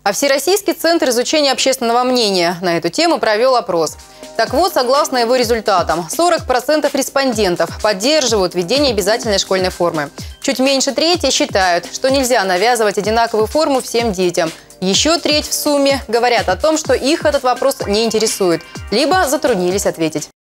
А Всероссийский центр изучения общественного мнения на эту тему провел опрос. Так вот, согласно его результатам, 40% респондентов поддерживают введение обязательной школьной формы. Чуть меньше трети считают, что нельзя навязывать одинаковую форму всем детям. Еще треть в сумме говорят о том, что их этот вопрос не интересует, либо затруднились ответить.